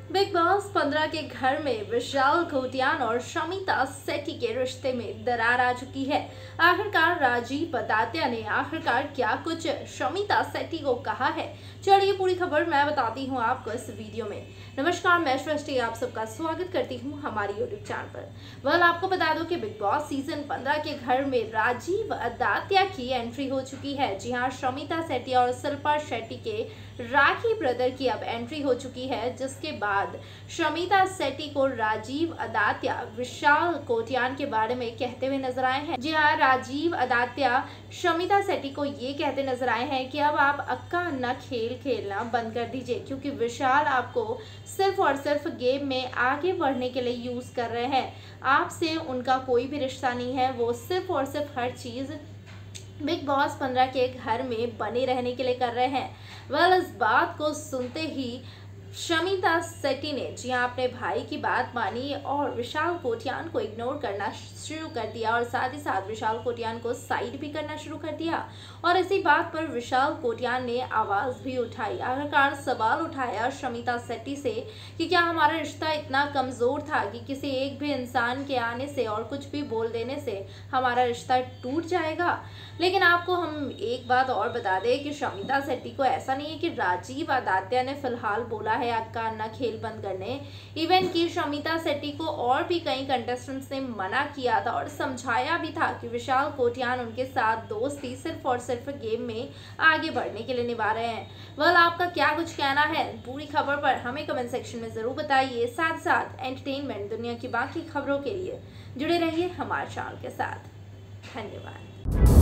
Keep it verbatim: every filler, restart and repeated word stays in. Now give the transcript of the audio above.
Big boss पंद्रह के घर में विशाल कोटियान और शमिता सेठी के रिश्ते में दरार आ चुकी है। आखिरकार राजीव बतात्या ने आखिरकार क्या कुछ शमिता सेठी को कहा है, चलिए पूरी खबर मैं बताती हूँ आपको इस वीडियो में। नमस्कार, मैं सृष्टि आप सबका स्वागत करती हूँ हमारी यूट्यूब चैनल पर। वह आपको बता दूं कि बिग बॉस सीजन पंद्रह के घर में राजीव अदात्या की एंट्री हो चुकी है। जी हाँ, शमिता सेठी और शिल्पा शेट्टी के राखी ब्रदर की अब एंट्री हो चुकी है, जिसके बाद शमिता सेठी को राजीव अदात्या विशाल कोटियान के बारे में कहते हुए नजर आए हैं। जी हाँ, राजीव अदात्या शमिता सेठी को ये कहते नजर आए हैं कि अब आप अक्का अन्ना खेल खेलना बंद कर दीजिए, क्योंकि विशाल आपको सिर्फ और सिर्फ गेम में आगे बढ़ने के लिए यूज कर रहे हैं। आपसे उनका कोई भी रिश्ता नहीं है, वो सिर्फ और सिर्फ हर चीज बिग बॉस पंद्रह के घर में बने रहने के लिए कर रहे हैं। वेल इस बात को सुनते ही शमिता सेठी ने जी हाँ अपने भाई की बात मानी और विशाल कोटियान को इग्नोर करना शुरू कर दिया और साथ ही साथ विशाल कोटियान को साइड भी करना शुरू कर दिया। और इसी बात पर विशाल कोटियान ने आवाज भी उठाई, आखिरकार सवाल उठाया शमिता सेठी से कि क्या हमारा रिश्ता इतना कमजोर था कि किसी एक भी इंसान के आने से और कुछ भी बोल देने से हमारा रिश्ता टूट जाएगा। लेकिन आपको हम एक बात और बता दें कि शमिता सेठी को ऐसा नहीं है कि राजीव अदात्या ने फिलहाल बोला है अक्का अन्ना खेल बंद करने। इवन की शमिता सेठी को और भी कई कंटेस्टेंट्स ने मना किया था और समझाया भी था कि विशाल कोटियान उनके साथ दोस्ती सिर्फ और सिर्फ गेम में आगे बढ़ने के लिए निभा रहे हैं। वेल आपका क्या कुछ कहना है पूरी खबर पर हमें कमेंट सेक्शन में जरूर बताइए। साथ साथ एंटरटेनमेंट दुनिया की बाकी खबरों के लिए जुड़े रहिए हमारे चैनल के साथ। धन्यवाद।